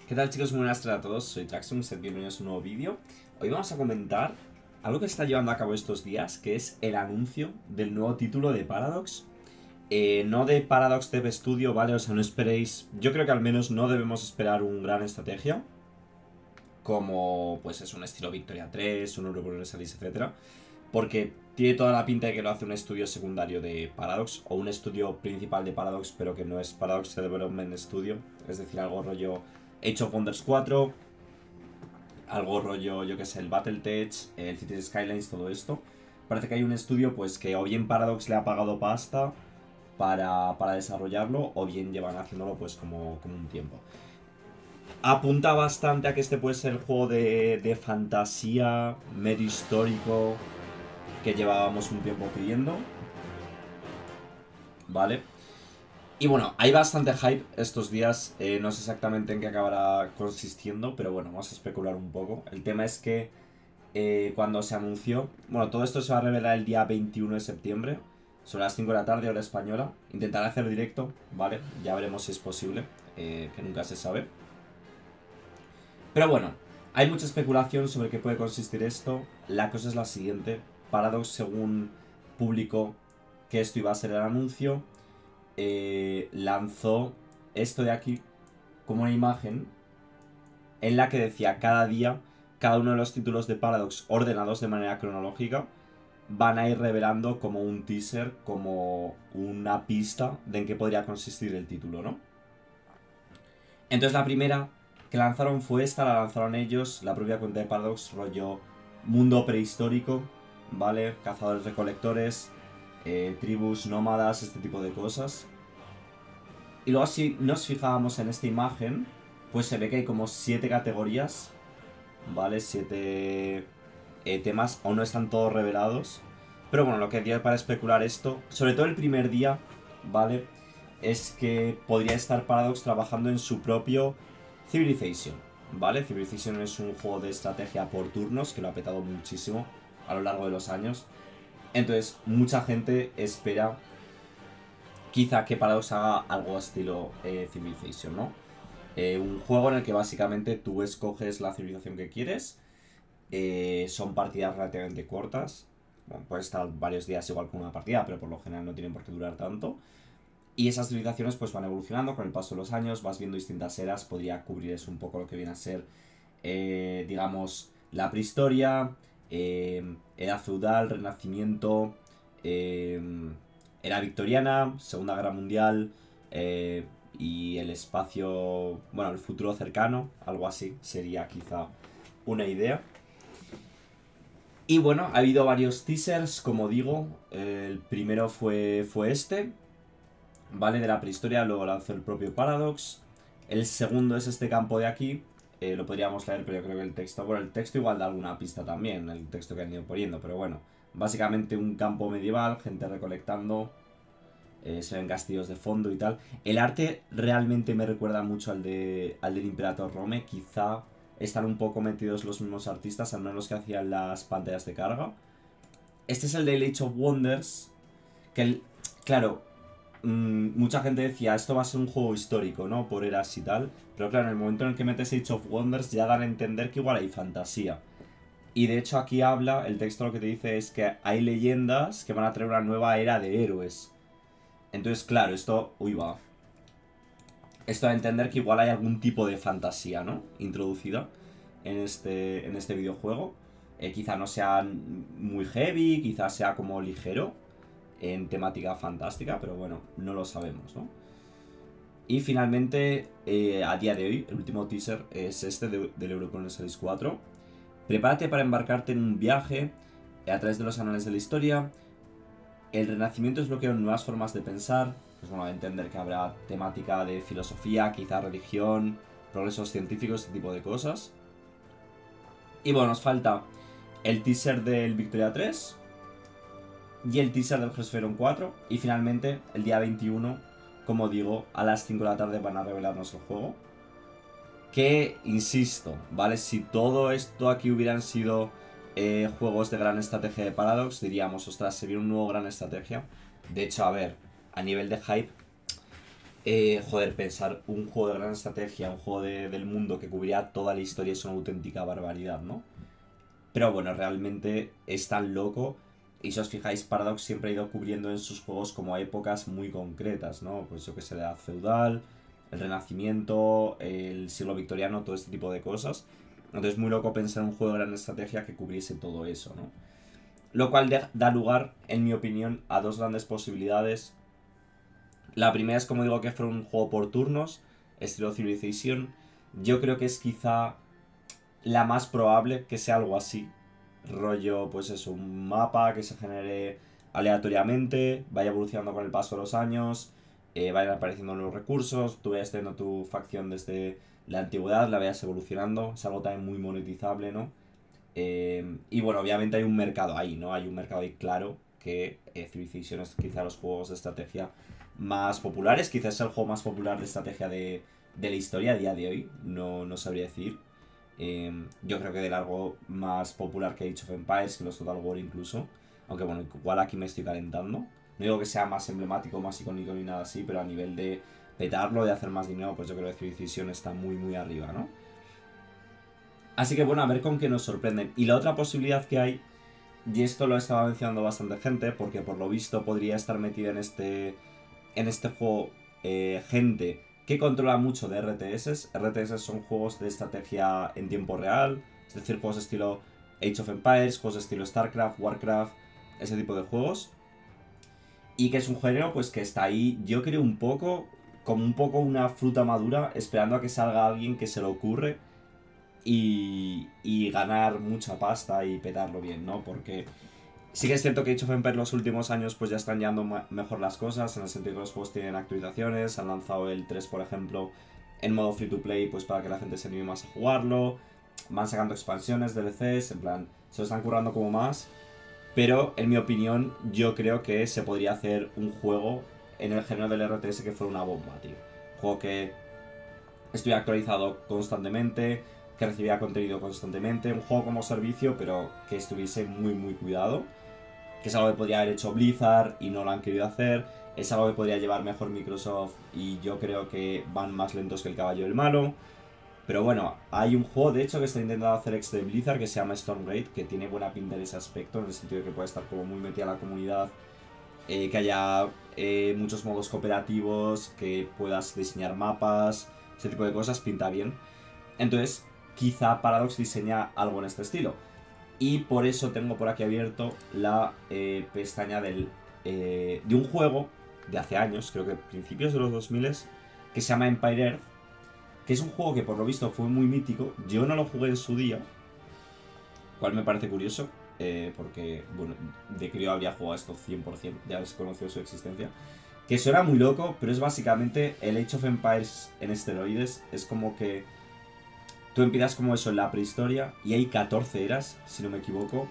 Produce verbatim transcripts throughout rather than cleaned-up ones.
¿Qué tal, chicos? Muy buenas tardes a todos, soy Traxxon, sed bienvenidos a un nuevo vídeo. Hoy vamos a comentar algo que se está llevando a cabo estos días, que es el anuncio del nuevo título de Paradox. Eh, no de Paradox Dev Studio, ¿vale? O sea, no esperéis... Yo creo que al menos no debemos esperar un gran estrategia, como pues es un estilo Victoria tres, un Eurouniversalis, etcétera. Porque tiene toda la pinta de que lo hace un estudio secundario de Paradox, o un estudio principal de Paradox, pero que no es Paradox Development Studio. Es decir, algo rollo Age of Wonders cuatro, algo rollo, yo que sé, el Battletech, el Cities Skylines, todo esto. Parece que hay un estudio pues que o bien Paradox le ha pagado pasta para, para desarrollarlo, o bien llevan haciéndolo pues como, como un tiempo. Apunta bastante a que este puede ser el juego de, de fantasía, medio histórico, que llevábamos un tiempo pidiendo. Vale. Y bueno, hay bastante hype estos días, eh, no sé exactamente en qué acabará consistiendo, pero bueno, vamos a especular un poco. El tema es que eh, cuando se anunció, bueno, todo esto se va a revelar el día veintiuno de septiembre, sobre las cinco de la tarde, hora española. Intentaré hacer directo, ¿vale? Ya veremos si es posible, eh, que nunca se sabe. Pero bueno, hay mucha especulación sobre qué puede consistir esto. La cosa es la siguiente. Paradox, según publicó que esto iba a ser el anuncio, eh, lanzó esto de aquí como una imagen en la que decía cada día, cada uno de los títulos de Paradox ordenados de manera cronológica van a ir revelando como un teaser, como una pista de en qué podría consistir el título, ¿no? Entonces la primera que lanzaron fue esta, la lanzaron ellos, la propia cuenta de Paradox, rollo mundo prehistórico, ¿vale? Cazadores recolectores, eh, tribus nómadas, este tipo de cosas. Y luego si nos fijábamos en esta imagen, pues se ve que hay como siete categorías, ¿vale? Siete eh, temas, aún no están todos revelados. Pero bueno, lo que dio para especular esto, sobre todo el primer día, ¿vale? Es que podría estar Paradox trabajando en su propio Civilization, ¿vale? Civilization es un juego de estrategia por turnos que lo ha petado muchísimo a lo largo de los años. Entonces, mucha gente espera quizá que Paradox haga algo estilo eh, Civilization, ¿no? Eh, un juego en el que básicamente tú escoges la civilización que quieres. Eh, son partidas relativamente cortas. Bueno, puede estar varios días igual que una partida, pero por lo general no tienen por qué durar tanto. Y esas civilizaciones pues van evolucionando con el paso de los años, vas viendo distintas eras, podría cubrir eso un poco lo que viene a ser, eh, digamos, la prehistoria, eh, era feudal, renacimiento, eh, era victoriana, Segunda Guerra Mundial, eh, y el espacio, bueno, el futuro cercano, algo así, sería quizá una idea. Y bueno, ha habido varios teasers, como digo, el primero fue, fue este, ¿vale? De la prehistoria, luego lanzó el propio Paradox. El segundo es este campo de aquí, eh, lo podríamos leer, pero yo creo que el texto, bueno, el texto igual da alguna pista también, el texto que han ido poniendo, pero bueno, básicamente un campo medieval, gente recolectando, eh, se ven castillos de fondo y tal. El arte realmente me recuerda mucho al, de, al del Imperator Rome, quizá están un poco metidos los mismos artistas, al menos los que hacían las pantallas de carga. Este es el de Age of Wonders, que el, claro, mmm, mucha gente decía, esto va a ser un juego histórico, ¿no? Por eras y tal. Pero claro, en el momento en el que metes Age of Wonders ya dan a entender que igual hay fantasía. Y de hecho aquí habla, el texto lo que te dice es que hay leyendas que van a traer una nueva era de héroes. Entonces, claro, esto... Uy, va. Esto da a entender que igual hay algún tipo de fantasía, ¿no? Introducida en este, en este videojuego. Eh, quizá no sea muy heavy, quizá sea como ligero en temática fantástica, pero bueno, no lo sabemos, ¿no? Y finalmente, eh, a día de hoy, el último teaser es este de, del Eurouniversalis cuatro. Prepárate para embarcarte en un viaje a través de los anales de la historia. El renacimiento desbloquea nuevas formas de pensar. Pues bueno, a entender que habrá temática de filosofía, quizá religión, progresos científicos, este tipo de cosas. Y bueno, nos falta el teaser del Victoria tres y el teaser del Hearthstone cuatro. Y finalmente, el día veintiuno, como digo, a las cinco de la tarde van a revelarnos el juego. Que, insisto, ¿vale? Si todo esto aquí hubieran sido eh, juegos de gran estrategia de Paradox, diríamos, ostras, se viene un nuevo gran estrategia. De hecho, a ver, a nivel de hype, Eh, joder, pensar un juego de gran estrategia, un juego de- del mundo que cubría toda la historia es una auténtica barbaridad, ¿no? Pero bueno, realmente es tan loco. Y si os fijáis, Paradox siempre ha ido cubriendo en sus juegos como épocas muy concretas, ¿no? Pues yo que sé, la edad feudal, el renacimiento, el siglo victoriano, todo este tipo de cosas. Entonces es muy loco pensar en un juego de gran estrategia que cubriese todo eso, ¿no? Lo cual de- da lugar, en mi opinión, a dos grandes posibilidades. La primera es, como digo, que fuera un juego por turnos, estilo Civilization. Yo creo que es quizá la más probable que sea algo así. Rollo, pues eso, un mapa que se genere aleatoriamente, vaya evolucionando con el paso de los años, eh, vayan apareciendo nuevos recursos, tú vayas teniendo tu facción desde la antigüedad, la vayas evolucionando, es algo también muy monetizable, ¿no? Eh, y bueno, obviamente hay un mercado ahí, ¿no? Hay un mercado ahí claro que eh, Civilization es quizá los juegos de estrategia más populares, quizás es el juego más popular de estrategia de, de la historia a día de hoy, no, no sabría decir. Eh, yo creo que de largo más popular que Age of Empires, que los Total War incluso. Aunque bueno, igual aquí me estoy calentando. No digo que sea más emblemático, más icónico ni nada así, pero a nivel de petarlo, de hacer más dinero, pues yo creo que Civilization está muy muy arriba, ¿no? Así que bueno, a ver con qué nos sorprenden. Y la otra posibilidad que hay, y esto lo estaba mencionando bastante gente, porque por lo visto podría estar metida en este, en este juego eh, gente que controla mucho de R T S. R T S son juegos de estrategia en tiempo real, es decir, juegos estilo Age of Empires, juegos estilo StarCraft, Warcraft, ese tipo de juegos. Y que es un género pues que está ahí, yo creo un poco, como un poco una fruta madura, esperando a que salga alguien que se le ocurre y, y ganar mucha pasta y petarlo bien, ¿no? Porque sí que es cierto que Age of Empires los últimos años pues ya están llevando mejor las cosas, en el sentido que los juegos tienen actualizaciones, han lanzado el tres por ejemplo en modo free to play pues para que la gente se anime más a jugarlo, van sacando expansiones, D L Cs, en plan, se lo están currando como más, pero en mi opinión yo creo que se podría hacer un juego en el género del R T S que fuera una bomba, tío. Un juego que estuviera actualizado constantemente, que recibía contenido constantemente, un juego como servicio, pero que estuviese muy muy cuidado, que es algo que podría haber hecho Blizzard y no lo han querido hacer, es algo que podría llevar mejor Microsoft y yo creo que van más lentos que el caballo del malo. Pero bueno, hay un juego de hecho que está intentando hacer ex de Blizzard que se llama Stormgate, que tiene buena pinta en ese aspecto, en el sentido de que puede estar como muy metida en la comunidad, eh, que haya eh, muchos modos cooperativos, que puedas diseñar mapas, ese tipo de cosas, pinta bien. Entonces, quizá Paradox diseña algo en este estilo. Y por eso tengo por aquí abierto la eh, pestaña del, eh, de un juego de hace años, creo que principios de los dos mil, que se llama Empire Earth, que es un juego que por lo visto fue muy mítico. Yo no lo jugué en su día, cual me parece curioso, eh, porque, bueno, de crío habría jugado esto cien por ciento, ya se conoció su existencia. Que suena muy loco, pero es básicamente el Age of Empires en esteroides. Es como que tú empiezas como eso en la prehistoria y hay catorce eras, si no me equivoco.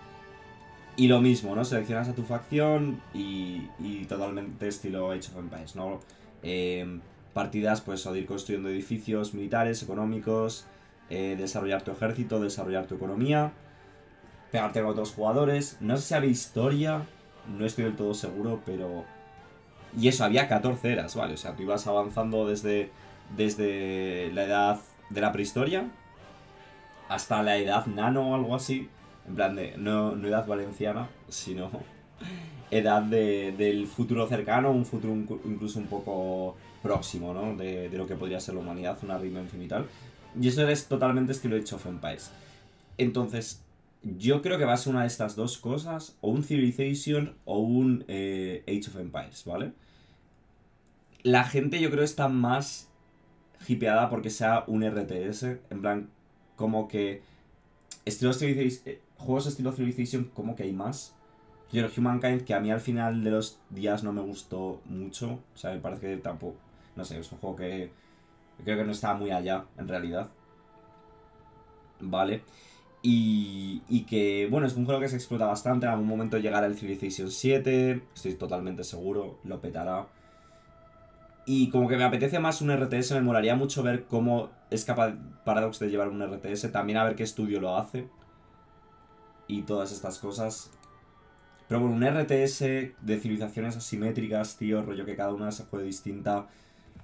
Y lo mismo, ¿no? Seleccionas a tu facción y, y totalmente estilo Age of Empires, ¿no? Eh, partidas, pues, o de ir construyendo edificios militares, económicos, eh, desarrollar tu ejército, desarrollar tu economía, pegarte con otros jugadores. No sé si había historia, no estoy del todo seguro, pero... Y eso, había catorce eras, ¿vale? O sea, tú ibas avanzando desde, desde la edad de la prehistoria hasta la edad nano o algo así. En plan de, no, no edad valenciana, sino edad de, del futuro cercano, un futuro incluso un poco próximo, ¿no? De, de lo que podría ser la humanidad, una reinvención y tal. Y eso es totalmente estilo Age of Empires. Entonces, yo creo que va a ser una de estas dos cosas, o un Civilization o un eh, Age of Empires, ¿vale? La gente yo creo está más hipeada porque sea un R T S, en plan, como que estilo Civilization, eh, juegos estilo Civilization como que hay más. Yo el Humankind, que a mí al final de los días no me gustó mucho, o sea, me parece que tampoco, no sé, es un juego que creo que no está muy allá, en realidad, ¿vale? Y, y que, bueno, es un juego que se explota bastante. En algún momento llegará el Civilization siete. Estoy totalmente seguro. Lo petará. Y como que me apetece más un R T S. Me molaría mucho ver cómo es capaz Paradox de llevar un R T S. También a ver qué estudio lo hace. Y todas estas cosas. Pero bueno, un R T S de civilizaciones asimétricas, tío. Rollo que cada una se juegue distinta.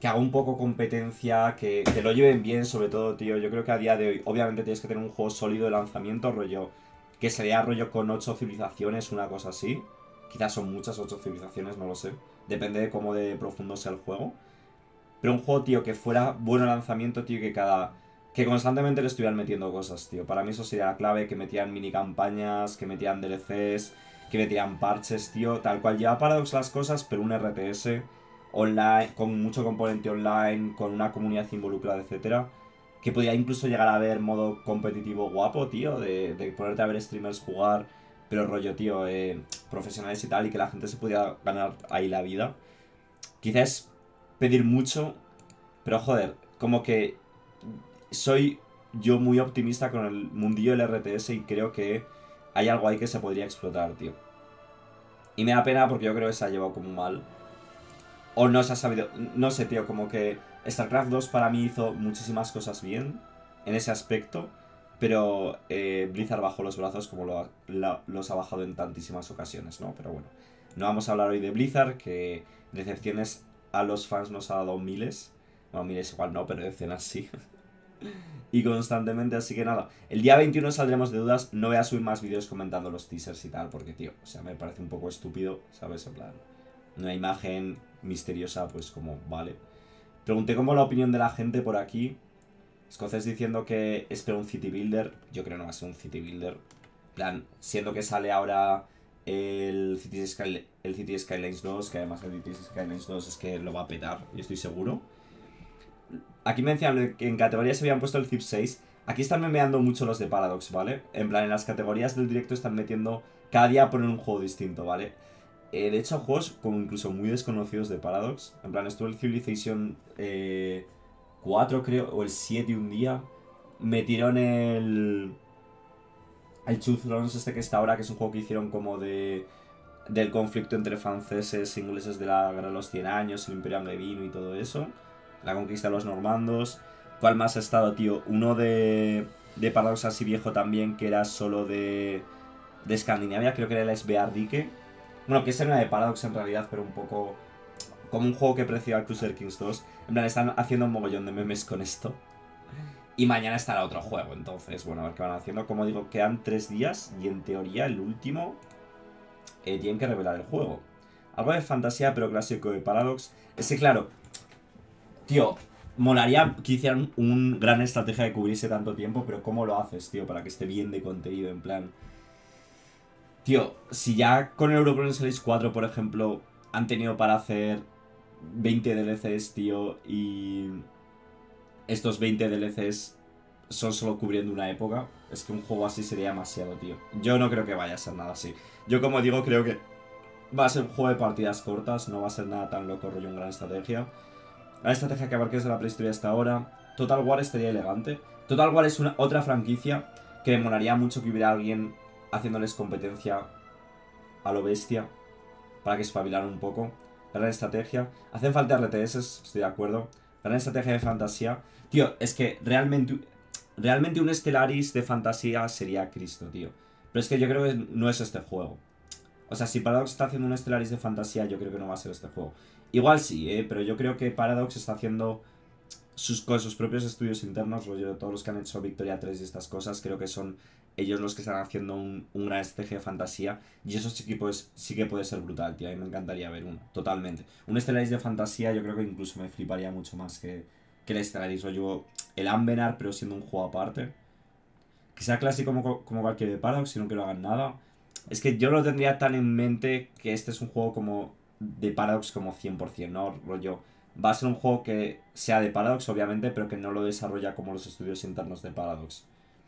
que haga un poco competencia, que, que lo lleven bien, sobre todo, tío. Yo creo que a día de hoy, obviamente tienes que tener un juego sólido de lanzamiento, rollo, que sería rollo con ocho civilizaciones, una cosa así. Quizás son muchas, ocho civilizaciones, no lo sé. Depende de cómo de profundo sea el juego. Pero un juego, tío, que fuera bueno lanzamiento, tío, que cada... que constantemente le estuvieran metiendo cosas, tío. Para mí eso sería la clave, que metían mini campañas, que metían D L Cs, que metían parches, tío. Tal cual lleva Paradox las cosas, pero un R T S online, con mucho componente online, con una comunidad involucrada, etcétera. Que podría incluso llegar a ver modo competitivo guapo, tío, de, de ponerte a ver streamers jugar, pero rollo, tío, eh, profesionales y tal, y que la gente se pudiera ganar ahí la vida. Quizás pedir mucho, pero joder, como que soy yo muy optimista con el mundillo del R T S y creo que hay algo ahí que se podría explotar, tío. Y me da pena porque yo creo que se ha llevado como mal. O no se ha sabido... No sé, tío, como que StarCraft dos para mí hizo muchísimas cosas bien en ese aspecto, pero eh, Blizzard bajó los brazos como lo ha, la, los ha bajado en tantísimas ocasiones, ¿no? Pero bueno, no vamos a hablar hoy de Blizzard, que decepciones a los fans nos ha dado miles. Bueno, miles igual no, pero decenas sí. Y constantemente, así que nada. El día veintiuno saldremos de dudas. No voy a subir más vídeos comentando los teasers y tal, porque, tío, o sea, me parece un poco estúpido, ¿sabes? En plan, una imagen misteriosa, pues como, vale. Pregunté como la opinión de la gente por aquí. Escocés diciendo que espera un City Builder. Yo creo que no va a ser un City Builder. En plan, siendo que sale ahora el Cities, Sky, el Cities Skylines dos, que además el Cities Skylines dos es que lo va a petar, y estoy seguro. Aquí me decían que en categorías se habían puesto el Civ seis. Aquí están memeando mucho los de Paradox, ¿vale? En plan, en las categorías del directo están metiendo... Cada día ponen un juego distinto, ¿vale? Eh, de hecho, juegos como incluso muy desconocidos de Paradox. En plan, estuvo el Civilization eh, cuatro, creo, o el siete un día. Metieron el... El Two Thrones este que está ahora, que es un juego que hicieron como de... Del conflicto entre franceses e ingleses de la Guerra de los cien años, el Imperio Angevino y todo eso. La conquista de los normandos. ¿Cuál más ha estado, tío? Uno de... De Paradox así viejo también, que era solo de... De Escandinavia, creo que era el Sbeardike. Bueno, que ese no era de Paradox en realidad, pero un poco... Como un juego que precedió al Crusader Kings dos. En plan, están haciendo un mogollón de memes con esto. Y mañana estará otro juego, entonces, bueno, a ver qué van haciendo. Como digo, quedan tres días y en teoría el último... Eh, tienen que revelar el juego. Algo de fantasía, pero clásico de Paradox. Es que, claro... Tío, molaría que hicieran un gran estrategia de cubrirse tanto tiempo, pero ¿cómo lo haces, tío? Para que esté bien de contenido, en plan... Tío, si ya con el European Series cuatro, por ejemplo, han tenido para hacer veinte D L Cs, tío, y estos veinte D L Cs son solo cubriendo una época, es que un juego así sería demasiado, tío. Yo no creo que vaya a ser nada así. Yo, como digo, creo que va a ser un juego de partidas cortas, no va a ser nada tan loco, rollo, una gran estrategia. La estrategia que abarque desde la prehistoria hasta ahora. Total War estaría elegante. Total War es una, otra franquicia que me molaría mucho que hubiera alguien haciéndoles competencia a lo bestia para que espabilaran un poco. Gran estrategia. Hacen falta R T S, estoy de acuerdo. Gran estrategia de fantasía. Tío, es que realmente realmente un Stellaris de fantasía sería Cristo, tío. Pero es que yo creo que no es este juego. O sea, si Paradox está haciendo un Stellaris de fantasía, yo creo que no va a ser este juego. Igual sí, ¿eh? Pero yo creo que Paradox está haciendo sus, con sus propios estudios internos, rollo de todos los que han hecho Victoria tres y estas cosas, creo que son ellos los que están haciendo un, un gran estrategia de fantasía. Y eso sí que, pues, sí que puede ser brutal, tío. A mí me encantaría ver uno, totalmente. Un Stellaris de fantasía yo creo que incluso me fliparía mucho más que, que el Stellaris, rollo el Ambenar, pero siendo un juego aparte. Que sea clásico como, como cualquier de Paradox, sino que no hagan nada. Es que yo lo tendría tan en mente que este es un juego como de Paradox como cien por cien, ¿no? Rollo, va a ser un juego que sea de Paradox, obviamente, pero que no lo desarrolla como los estudios internos de Paradox.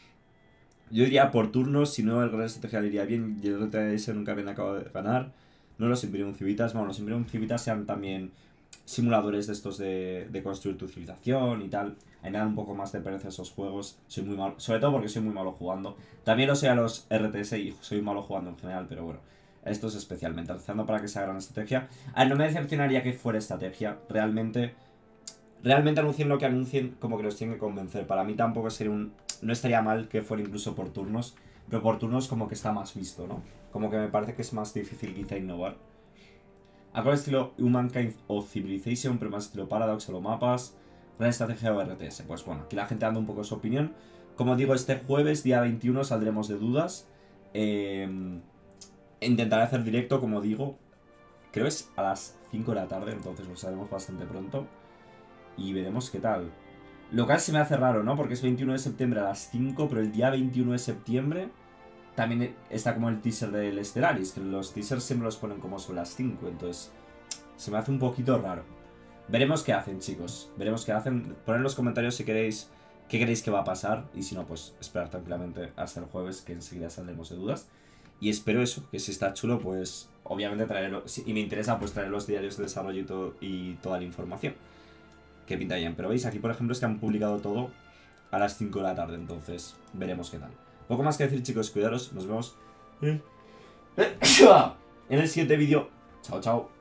Yo diría por turnos, si no el gran estrategia le iría bien, y el R T S nunca bien acabado de ganar. No los Imperium Civitas, bueno, los Imperium Civitas sean también simuladores de estos de, de construir tu civilización y tal. A mí me dan un poco más de pereza esos juegos. Soy muy malo, sobre todo porque soy muy malo jugando. También lo sé a los R T S y soy malo jugando en general, pero bueno. Estos especialmente, rezando para que sea gran estrategia. A ver, no me decepcionaría que fuera estrategia. Realmente, realmente anuncien lo que anuncien, como que los tienen que convencer. Para mí tampoco sería un... No estaría mal que fuera incluso por turnos, pero por turnos como que está más visto, ¿no? Como que me parece que es más difícil quizá innovar. ¿A cuál estilo Humankind o Civilization? Pero más estilo Paradox, solo mapas. Gran estrategia o R T S. Pues bueno, aquí la gente dando un poco su opinión. Como digo, este jueves, día veintiuno, saldremos de dudas. Eh, intentaré hacer directo, como digo. Creo es a las cinco de la tarde, entonces lo sabremos bastante pronto. Y veremos qué tal. Lo cual se me hace raro, ¿no? Porque es veintiuno de septiembre a las cinco, pero el día veintiuno de septiembre también está como el teaser del Stellaris, que los teasers siempre los ponen como son las cinco, entonces se me hace un poquito raro. Veremos qué hacen, chicos. Veremos qué hacen. Poned en los comentarios si queréis qué queréis que va a pasar. Y si no, pues esperar tranquilamente hasta el jueves, que enseguida saldremos de dudas. Y espero eso, que si está chulo, pues obviamente traerlo. Y me interesa, pues traer los diarios de desarrollo y, todo, y toda la información que pinta bien. Pero veis, aquí por ejemplo es que han publicado todo a las cinco de la tarde, entonces veremos qué tal. Poco más que decir, chicos, cuidaros. Nos vemos en el siguiente vídeo. Chao, chao.